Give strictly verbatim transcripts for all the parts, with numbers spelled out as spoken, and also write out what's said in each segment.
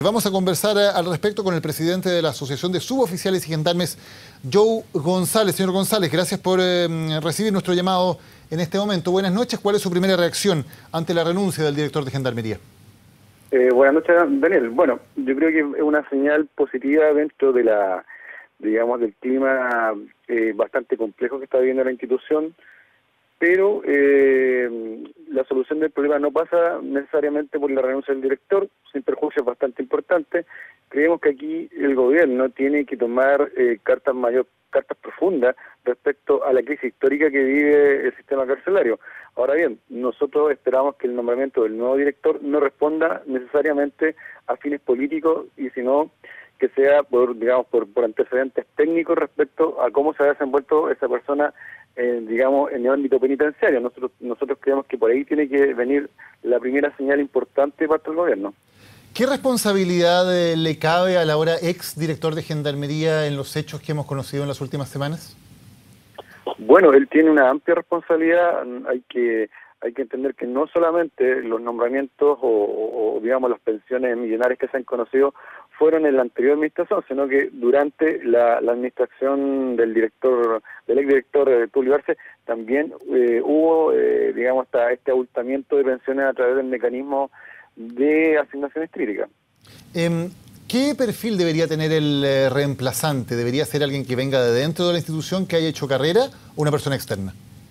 Vamos a conversar al respecto con el presidente de la Asociación de Suboficiales y Gendarmes, Joe González. Señor González, gracias por eh, recibir nuestro llamado en este momento. Buenas noches. ¿Cuál es su primera reacción ante la renuncia del director de Gendarmería? Eh, buenas noches, Daniel. Bueno, yo creo que es una señal positiva dentro de la, digamos, del clima eh, bastante complejo que está viviendo la institución, pero eh, la solución del problema no pasa necesariamente por la renuncia del director, sin perjuicio es bastante importante. Creemos que aquí el gobierno tiene que tomar eh, cartas mayor, cartas profundas respecto a la crisis histórica que vive el sistema carcelario. Ahora bien, nosotros esperamos que el nombramiento del nuevo director no responda necesariamente a fines políticos, y sino que sea por, digamos, por, por antecedentes técnicos respecto a cómo se ha desenvuelto esa persona, eh, digamos, en el ámbito penitenciario. Nosotros nosotros creemos que por ahí tiene que venir la primera señal importante para el gobierno. ¿Qué responsabilidad eh, le cabe a la ahora ex director de Gendarmería en los hechos que hemos conocido en las últimas semanas? Bueno, él tiene una amplia responsabilidad. Hay que hay que entender que no solamente los nombramientos o, o digamos las pensiones millonarias que se han conocido fueron en la anterior administración, sino que durante la, la administración del director, del exdirector eh, Tulio Arce, también eh, hubo, eh, digamos, hasta este abultamiento de pensiones a través del mecanismo de asignaciones críticas. Eh, ¿Qué perfil debería tener el eh, reemplazante? ¿Debería ser alguien que venga de dentro de la institución, que haya hecho carrera, o una persona externa?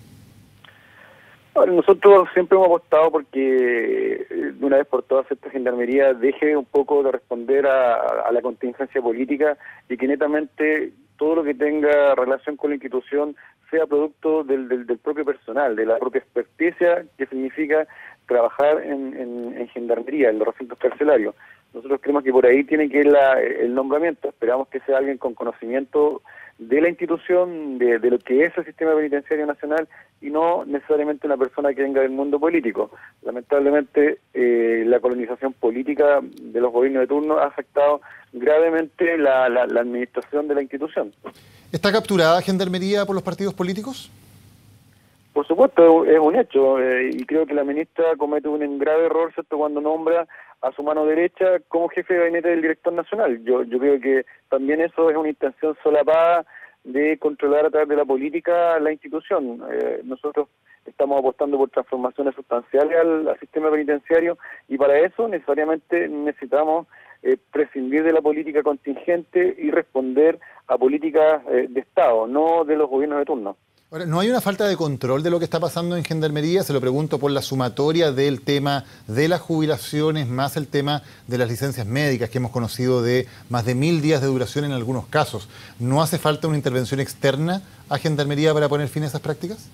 Bueno, nosotros siempre hemos apostado porque de una vez por todas esta gendarmería deje un poco de responder a, a la contingencia política y que netamente todo lo que tenga relación con la institución sea producto del, del, del propio personal, de la propia experticia que significa trabajar en, en, en gendarmería, en los recintos carcelarios. Nosotros creemos que por ahí tiene que ir la, el nombramiento. Esperamos que sea alguien con conocimiento de la institución, de, de lo que es el sistema penitenciario nacional, y no necesariamente una persona que venga del mundo político. Lamentablemente, eh, la colonización política de los gobiernos de turno ha afectado gravemente la, la, la administración de la institución. ¿Está capturada Gendarmería por los partidos políticos? Por supuesto, es un hecho, eh, y creo que la ministra comete un grave error, ¿cierto?, cuando nombra a su mano derecha como jefe de gabinete del director nacional. Yo, yo creo que también eso es una intención solapada de controlar a través de la política la institución. Eh, nosotros estamos apostando por transformaciones sustanciales al, al sistema penitenciario, y para eso necesariamente necesitamos eh, prescindir de la política contingente y responder a políticas eh, de Estado, no de los gobiernos de turno. Ahora, ¿no hay una falta de control de lo que está pasando en Gendarmería? Se lo pregunto por la sumatoria del tema de las jubilaciones, más el tema de las licencias médicas que hemos conocido de más de mil días de duración en algunos casos. ¿No hace falta una intervención externa a Gendarmería para poner fin a esas prácticas?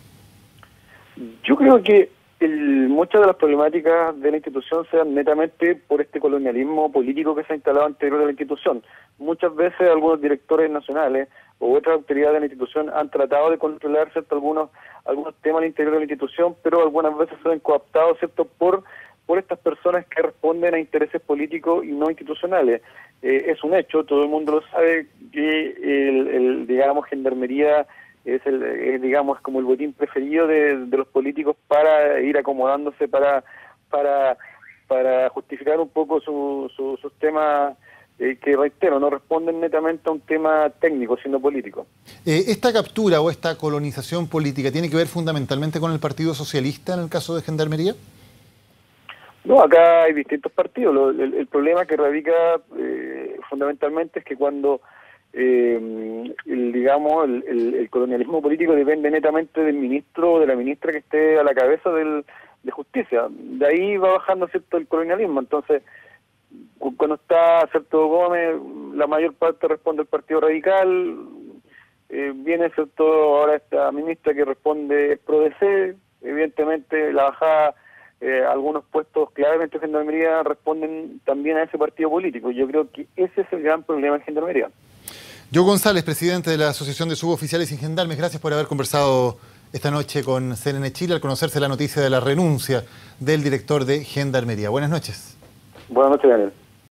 Yo creo que el, muchas de las problemáticas de la institución se dan netamente por este colonialismo político que se ha instalado anterior de la institución. Muchas veces algunos directores nacionales o otras autoridades de la institución han tratado de controlar, ¿cierto?, algunos algunos temas al interior de la institución, pero algunas veces se han cooptado, ¿cierto?, por por estas personas que responden a intereses políticos y no institucionales. Eh, es un hecho, todo el mundo lo sabe, que el, el digamos, Gendarmería es, el, es, digamos, como el botín preferido de, de los políticos para ir acomodándose, para para para justificar un poco su, su, sus temas, Eh, que reitero, no responden netamente a un tema técnico, sino político. Eh, ¿Esta captura o esta colonización política tiene que ver fundamentalmente con el Partido Socialista en el caso de Gendarmería? No, acá hay distintos partidos. Lo, el, el problema que radica eh, fundamentalmente es que cuando, eh, el, digamos, el, el, el colonialismo político depende netamente del ministro o de la ministra que esté a la cabeza del, de justicia. De ahí va bajando, ¿cierto?, el colonialismo. Entonces, cuando está cierto Gómez, la mayor parte responde el Partido Radical, eh, viene cierto ahora esta ministra que responde ProDC, evidentemente la bajada, eh, algunos puestos claramente en Gendarmería responden también a ese partido político. Yo creo que ese es el gran problema en Gendarmería. Joe González, presidente de la Asociación de Suboficiales y Gendarmes, gracias por haber conversado esta noche con C N N Chile al conocerse la noticia de la renuncia del director de Gendarmería. Buenas noches. Buenas noches, Daniel.